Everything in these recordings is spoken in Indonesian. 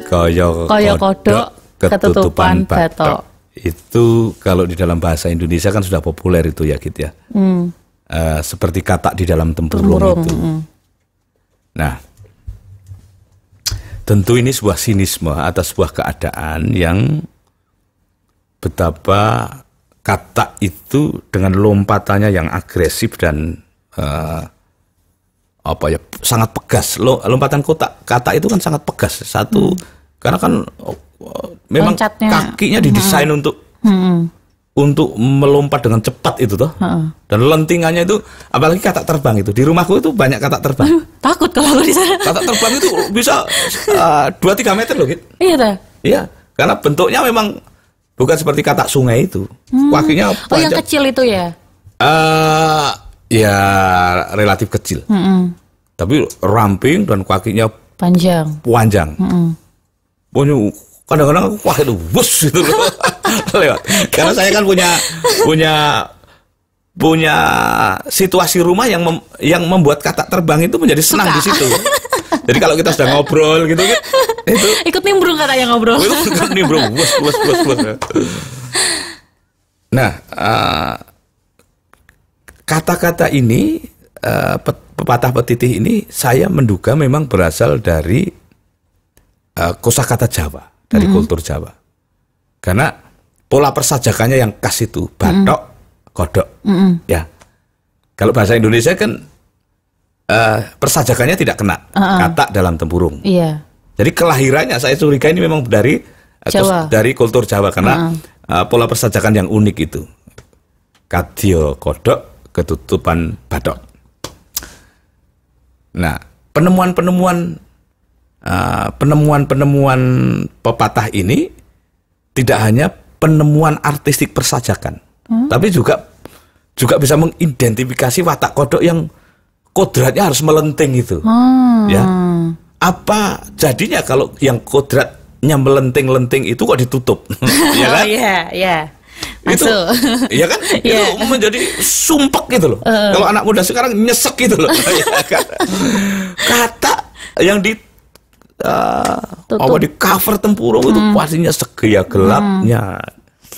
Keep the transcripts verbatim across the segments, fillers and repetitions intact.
Kaya Kaya kodok ketutupan batok. Itu kalau di dalam bahasa Indonesia kan sudah populer itu ya Git ya. Hmm. Uh, seperti katak di dalam tempurung, tempurung. itu. Hmm. Nah, tentu ini sebuah sinisme atas sebuah keadaan yang betapa katak itu dengan lompatannya yang agresif dan uh, apa ya sangat pegas. Lompatan kotak katak itu kan sangat pegas. Satu hmm. karena kan uh, memang loncatnya. Kakinya didesain hmm. untuk hmm. untuk melompat dengan cepat itu toh. Hmm. Dan lentingannya itu apalagi katak terbang itu. Di rumahku itu banyak katak terbang. Aduh, takut kalau aku di sana. Katak terbang itu bisa dua tiga meter loh gitu. Iya dah. Iya, karena bentuknya memang bukan seperti katak sungai itu. Hmm. Kakinya oh yang kecil itu ya? Uh, ya relatif kecil. Hmm. Tapi ramping dan kakinya panjang. Panjang. Hmm. Punya kadang-kadang aku pakai itu bus gitu loh. Lewat. Karena saya kan punya punya punya situasi rumah yang mem, yang membuat katak terbang itu menjadi senang Suka. Di situ. Jadi kalau kita sedang ngobrol gitu gitu itu ikut nimbrung katanya ngobrol. Itu ikut nimbrung bus bus bus bus. Nah, uh, kata-kata ini uh, pepatah petitih ini saya menduga memang berasal dari uh, kosakata Jawa, dari mm-hmm. kultur Jawa. Karena pola persajakannya yang khas itu batok, mm-hmm. kodok. Mm-hmm. Ya. Kalau bahasa Indonesia kan uh, persajakannya tidak kena uh-uh. katak dalam tempurung. Iya. Jadi kelahirannya saya curiga ini memang dari uh, dari kultur Jawa karena uh-uh. uh, pola persajakan yang unik itu. Kadya kodok ketutupan batok. Nah, penemuan-penemuan uh, penemuan-penemuan pepatah ini tidak hanya penemuan artistik persajakan, hmm? tapi juga juga bisa mengidentifikasi watak kodok yang kodratnya harus melenting itu. Hmm. Ya, apa jadinya kalau yang kodratnya melenting-lenting itu kok ditutup? Ya kan? Oh iya, iya. Itu, ya kan? Yeah. Itu menjadi sumpek gitu loh. Uh. Kalau anak muda sekarang nyesek gitu loh. Kata yang di uh, apa di cover tempurung hmm. itu pastinya segaya gelapnya. Hmm.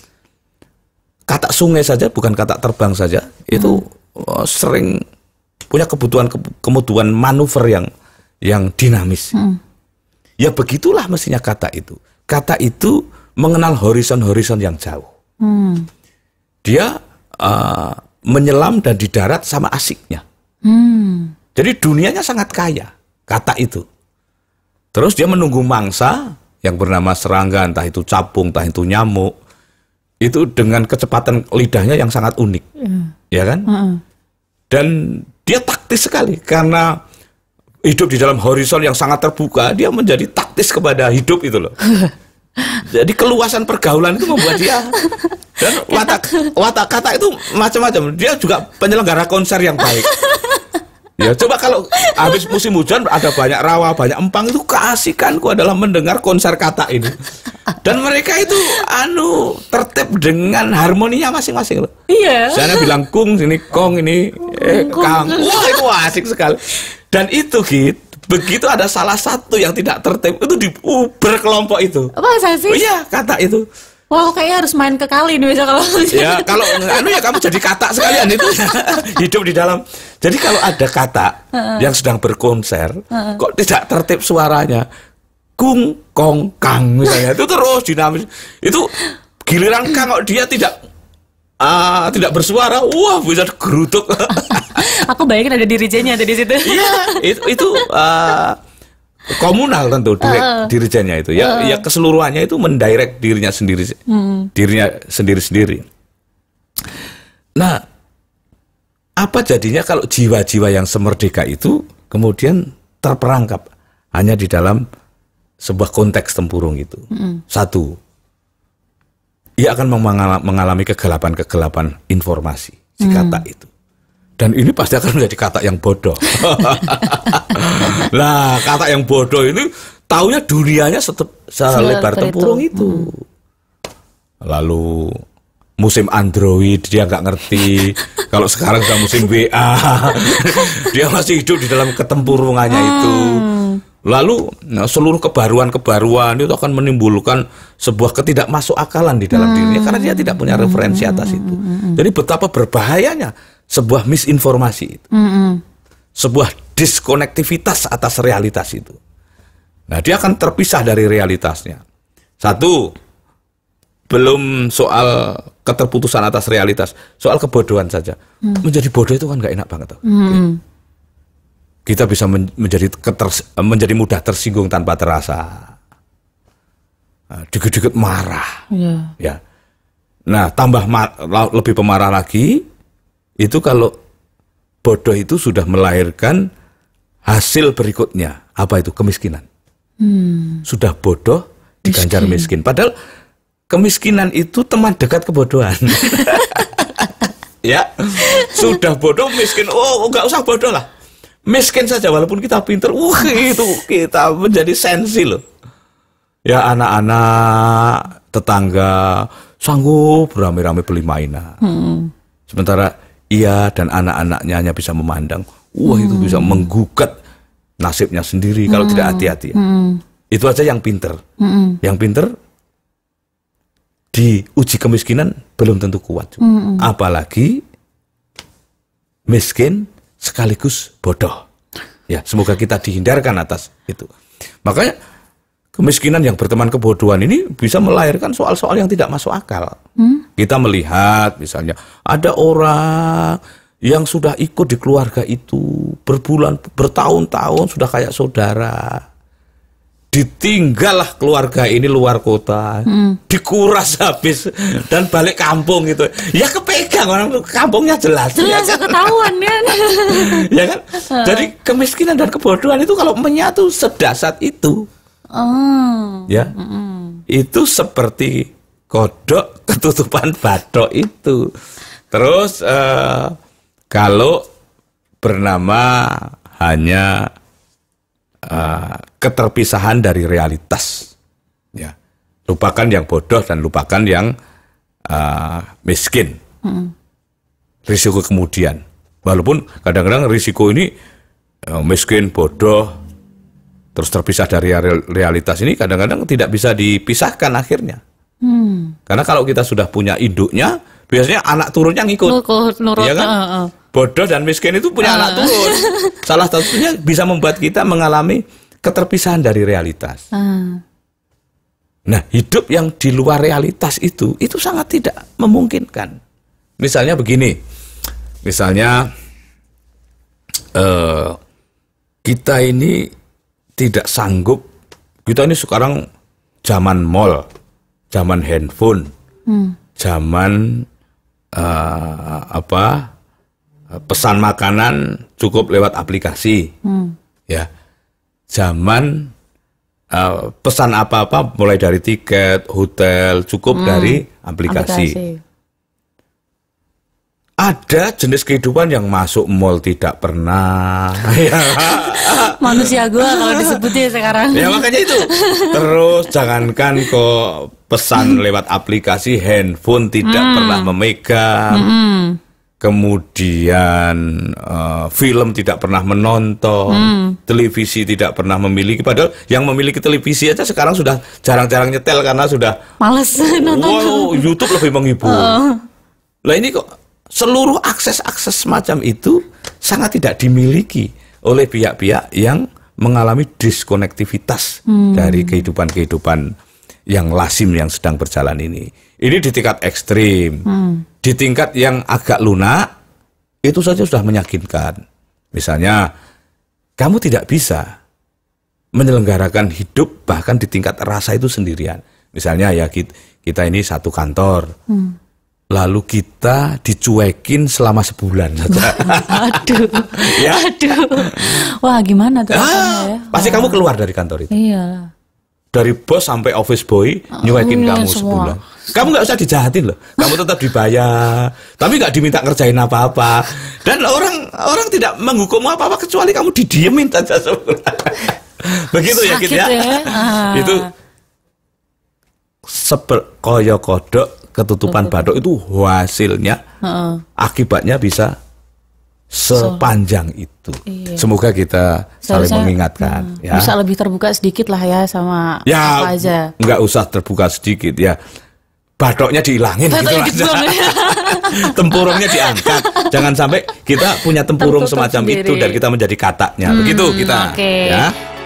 Kata sungai saja, bukan kata terbang saja, itu hmm. uh, sering punya kebutuhan ke kebutuhan manuver yang yang dinamis. Hmm. Ya begitulah mestinya kata itu. Kata itu mengenal horizon-horizon yang jauh. Hmm. Dia uh, menyelam dan di darat sama asiknya. Hmm. Jadi dunianya sangat kaya, kata itu. Terus dia menunggu mangsa yang bernama serangga, entah itu capung, entah itu nyamuk. Itu dengan kecepatan lidahnya yang sangat unik, hmm. ya kan? Hmm. Dan dia taktis sekali karena hidup di dalam horizon yang sangat terbuka. Dia menjadi taktis kepada hidup itu loh. Jadi keluasan pergaulan itu membuat dia dan watak watak kata itu macam-macam. Dia juga penyelenggara konser yang baik. Ya coba kalau habis musim hujan ada banyak rawa, banyak empang, itu keasikanku adalah mendengar konser kata ini. Dan mereka itu anu tertib dengan harmoninya masing-masing loh. Iya. Sana bilang kung, sini kong, ini eh, kang. Wah itu asik sekali. Dan itu gitu. Begitu ada salah satu yang tidak tertib, itu diuber kelompok itu. Apa sih? Oh iya, kata itu. Wah, wow, kayaknya harus main ke kali nih bisa kalau. Ya, kalau anu ya kamu jadi kata sekalian itu. Hidup di dalam. Jadi kalau ada kata uh-uh. yang sedang berkonser, uh-uh. kok tidak tertib suaranya, kung, kong, kang misalnya, itu terus dinamis. Itu giliran kang kok dia tidak Uh, tidak bersuara, wah bisa geruduk. Aku bayangin ada dirijennya ada di situ. Iya, itu itu uh, komunal tentu direct, uh, dirijennya itu. Ya, uh, ya keseluruhannya itu mendirect dirinya sendiri, hmm. dirinya sendiri-sendiri. Nah, apa jadinya kalau jiwa-jiwa yang semerdeka itu kemudian terperangkap hanya di dalam sebuah konteks tempurung itu? Hmm. Satu. Ia akan mengalami kegelapan-kegelapan informasi si kata hmm. itu. Dan ini pasti akan menjadi kata yang bodoh. Lah, kata yang bodoh ini taunya dunianya selebar tempurung itu. itu. Hmm. Lalu musim Android dia nggak ngerti. Kalau sekarang sudah musim W A, dia masih hidup di dalam ketempurungannya hmm. itu. Lalu nah, seluruh kebaruan-kebaruan itu akan menimbulkan sebuah ketidakmasukakalan di dalam hmm. dirinya karena dia tidak punya referensi atas itu. Hmm. Jadi betapa berbahayanya sebuah misinformasi itu. Hmm. Sebuah diskonektivitas atas realitas itu. Nah, dia akan terpisah dari realitasnya. Satu, belum soal keterputusan atas realitas, soal kebodohan saja. Hmm. Menjadi bodoh itu kan nggak enak banget. Hmm. Okay. Kita bisa men menjadi keters menjadi mudah tersinggung tanpa terasa, nah, dikit-dikit marah, yeah. ya. Nah, tambah lebih pemarah lagi, itu kalau bodoh itu sudah melahirkan hasil berikutnya, apa itu? Kemiskinan. Hmm. Sudah bodoh diganjar miskin. miskin. Padahal kemiskinan itu teman dekat kebodohan. Ya, sudah bodoh miskin. Oh, nggak usah bodoh lah. Miskin saja walaupun kita pinter, wah itu kita menjadi sensi loh. Ya anak-anak tetangga sanggup beramai-ramai beli mainan. Hmm. Sementara ia dan anak-anaknya hanya bisa memandang, wah hmm. itu bisa menggugat nasibnya sendiri hmm. kalau tidak hati-hati. Hmm. Itu aja yang pinter. Hmm. Yang pinter diuji kemiskinan belum tentu kuat. Hmm. Apalagi miskin sekaligus bodoh. Ya, semoga kita dihindarkan atas itu. Makanya kemiskinan yang berteman kebodohan ini bisa melahirkan soal-soal yang tidak masuk akal. Hmm? Kita melihat misalnya ada orang yang sudah ikut di keluarga itu berbulan, bertahun-tahun sudah kayak saudara. Ditinggallah keluarga ini luar kota, hmm. dikuras habis dan balik kampung gitu. Ya kepegang orang kampungnya jelas. Jelas ya kan? Ketahuan kan. Ya kan? Jadi kemiskinan dan kebodohan itu kalau menyatu sedasat itu, oh. ya, mm-mm. itu seperti kodok ketutupan bathok itu. Terus uh, kalau bernama hanya Uh, keterpisahan dari realitas, ya, lupakan yang bodoh dan lupakan yang uh, miskin. Hmm. Risiko kemudian, walaupun kadang-kadang risiko ini uh, miskin, bodoh, terus terpisah dari realitas ini kadang-kadang tidak bisa dipisahkan akhirnya. Hmm. Karena kalau kita sudah punya induknya, biasanya anak turunnya ngikut. Nurut, nurut, ya kan? Uh, uh. Bodoh dan miskin itu punya uh. anak turun. Salah satunya bisa membuat kita mengalami keterpisahan dari realitas. Uh. Nah, hidup yang di luar realitas itu, itu sangat tidak memungkinkan. Misalnya begini, misalnya uh, kita ini tidak sanggup, kita ini sekarang zaman mall, zaman handphone, hmm. zaman uh, apa? pesan makanan cukup lewat aplikasi, hmm. ya. Zaman uh, pesan apa-apa mulai dari tiket, hotel cukup hmm. dari aplikasi. aplikasi. Ada jenis kehidupan yang masuk mall tidak pernah. Manusia gua kalau disebutnya sekarang. Ya makanya itu. Terus jangankan kok pesan lewat aplikasi, handphone tidak hmm. pernah memegang. Hmm. Kemudian uh, film tidak pernah menonton, hmm. televisi tidak pernah memiliki. Padahal yang memiliki televisi aja sekarang sudah jarang-jarang nyetel karena sudah males nonton. Wow, YouTube lebih menghibur. Uh. Lah ini kok seluruh akses-akses semacam itu sangat tidak dimiliki oleh pihak-pihak yang mengalami diskonektivitas hmm. dari kehidupan-kehidupan yang lazim yang sedang berjalan ini. Ini di tingkat ekstrim. Hmm. Di tingkat yang agak lunak, itu saja sudah menyakitkan. Misalnya, kamu tidak bisa menyelenggarakan hidup bahkan di tingkat rasa itu sendirian. Misalnya ya kita ini satu kantor, hmm. lalu kita dicuekin selama sebulan saja. Aduh, ya? aduh. Wah gimana tuh? Ah, ya? Pasti Wah. kamu keluar dari kantor itu. Iya. Dari bos sampai office boy nyuekin oh, kamu semua. sebulan. Kamu nggak usah dijahatin loh, kamu tetap dibayar, tapi nggak diminta ngerjain apa-apa. Dan orang orang tidak menghukum apa-apa kecuali kamu didiemin saja sebulan. Begitu ya gitu ya. ya? Ah. Itu seper koyo kodok ketutupan bathok itu hasilnya, uh-uh. akibatnya bisa sepanjang itu. Iya. Semoga kita saling Seharusnya, mengingatkan. Hmm, ya. Bisa lebih terbuka sedikit lah ya sama ya, apa aja. Nggak usah terbuka sedikit ya. Bathoknya dihilangin Bathoknya gitu aja. Tempurungnya diangkat. Jangan sampai kita punya tempurung Tertutup semacam sendiri. itu dan kita menjadi kataknya. Hmm, Begitu kita. Okay. Ya.